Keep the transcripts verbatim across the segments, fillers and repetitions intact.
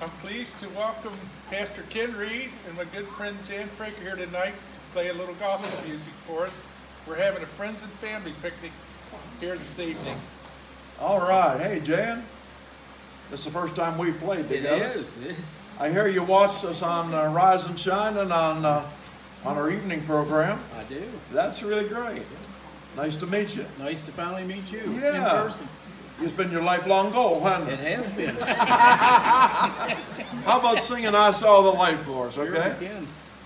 I'm pleased to welcome Pastor Ken Reid and my good friend Jan Fraker here tonight to play a little gospel music for us. We're having a friends and family picnic here this evening. All right. Hey, Jan. This is the first time we've played together. It is. It is. I hear you watched us on uh, Rise and Shine and on, uh, on our evening program. I do. That's really great. Nice to meet you. Nice to finally meet you Yeah. in person. It's been your lifelong goal, hasn't It it? has been. How about singing I Saw the Light for us, okay? Sure we can.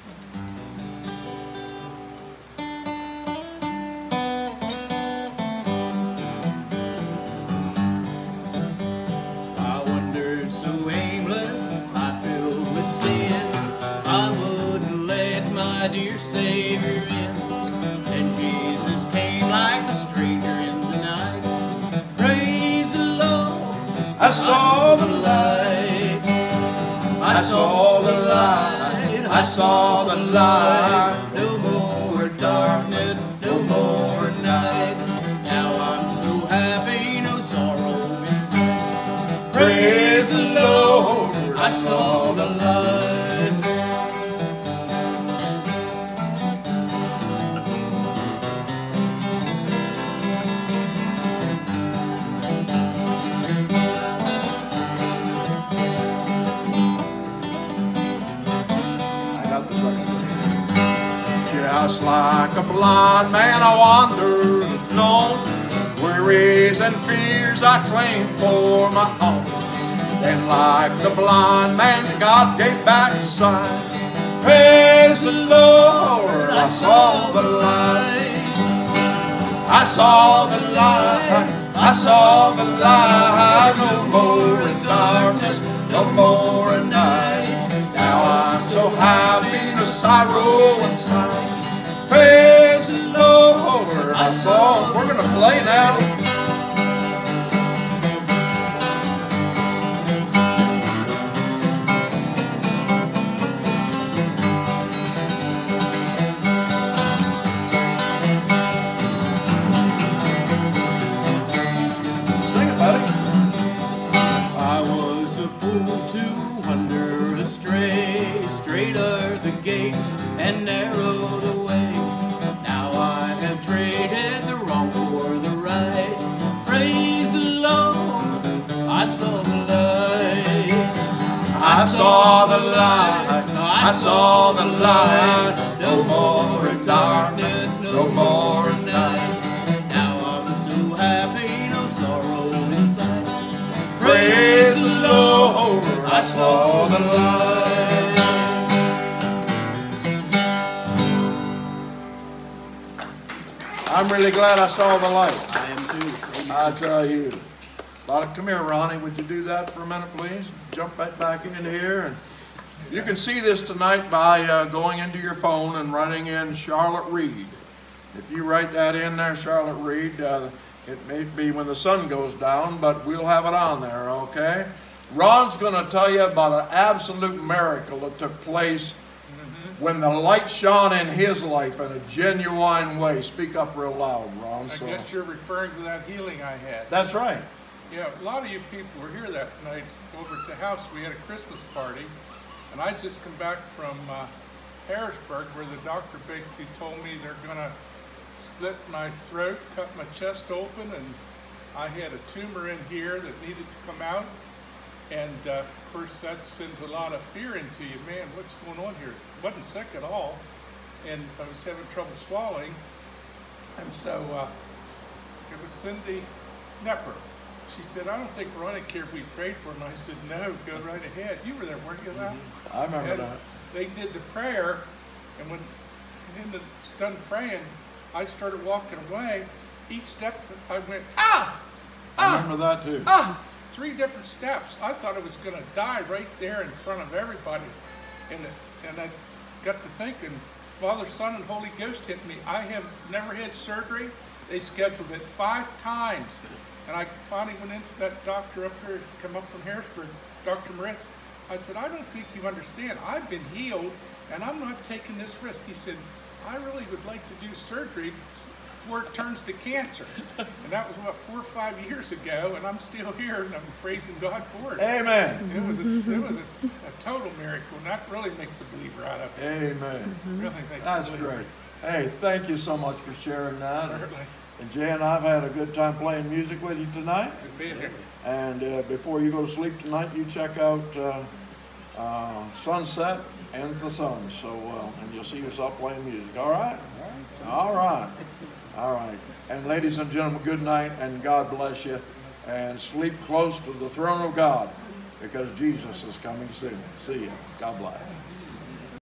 I wandered so aimless, I filled with sin. I wouldn't let my dear Savior in. And Jesus came like a stranger in the night. Praise the Lord. I saw the light. I saw the light. I saw the light. No more darkness, no more night. Now I'm so happy, no sorrow inside. Praise the Lord. I saw the light. Just like a blind man I wandered alone, worries and fears I claimed for my own. And like the blind man, God gave back his sight. Praise the Lord, I saw the light. I saw the light, I saw the light. No more in darkness, no more in night. Now I'm so happy, no sorrow inside. Praise the Lord, I saw. We're going to play now. Sing it, buddy. I was a fool to wander astray. Straight are the gates and narrow the way. Now I have traded the wrong for the right. Praise the Lord, I saw the light. I saw the light, I saw the light. No more in darkness, no more in night. Now I'm so happy, no sorrow inside. Praise the Lord, I saw the light. I'm really glad I saw the light. I am too. I tell you. Come here, Ronnie. Would you do that for a minute, please? Jump right back in here. And you can see this tonight by uh, going into your phone and writing in Charlotte Reid. If you write that in there, Charlotte Reid, uh, it may be when the sun goes down, but we'll have it on there, okay? Ron's going to tell you about an absolute miracle that took place when the light shone in his life in a genuine way. Speak up real loud, Ron. I So. guess you're referring to that healing I had. That's right. Yeah, a lot of you people were here that night over at the house. We had a Christmas party, and I just come back from uh, Harrisburg, where the doctor basically told me they're going to split my throat, cut my chest open, and I had a tumor in here that needed to come out. And uh, of course, that sends a lot of fear into you. Man, what's going on here? I wasn't sick at all, and I was having trouble swallowing. And so uh, it was Cindy Nepper. She said, I don't think Ronnie cared if we prayed for him. I said, no, go right ahead. You were there, weren't you, Val? I remember And that. they did the prayer, and when Linda was done praying, I started walking away. Each step, I went, ah, I ah, remember that too. ah, three different steps. I thought I was going to die right there in front of everybody. And, and I got to thinking, Father, Son, and Holy Ghost hit me. I have never had surgery. They scheduled it five times. And I finally went into that doctor up here, come up from Harrisburg, Doctor Moritz. I said, I don't think you understand. I've been healed, and I'm not taking this risk. He said, I really would like to do surgery before it turns to cancer. And that was, what, four or five years ago, and I'm still here, and I'm praising God for it. Amen. It was a, it was a, a total miracle, and that really makes a believer out of it. Amen. Really makes That's a believer. great. Hey, thank you so much for sharing that. Certainly. And Jan, I've had a good time playing music with you tonight. Good being here. And uh, before you go to sleep tonight, you check out uh, uh, Sunset and the Sun. So, uh, and you'll see yourself playing music. All right? All right. All right. And ladies and gentlemen, good night, and God bless you. And sleep close to the throne of God, because Jesus is coming soon. See you. God bless.